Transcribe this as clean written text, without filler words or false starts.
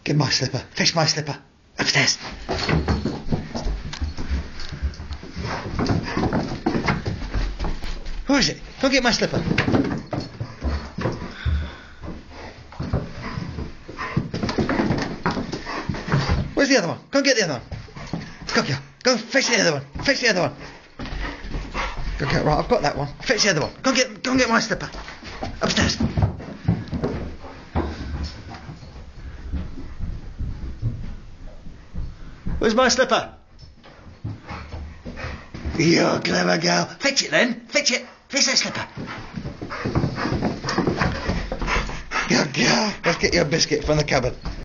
Get my slipper. Fetch my slipper. Upstairs. Who is it? Go get my slipper. Where's the other one? Go and get the other one. Go here. Go fetch the other one. Fetch the other one. Go get right. I've got that one. Fetch the other one. Go and get my slipper. Upstairs. Where's my slipper? You're a clever girl. Fetch it then. Fetch it. Fetch that slipper. Good girl. Let's get you a biscuit from the cupboard.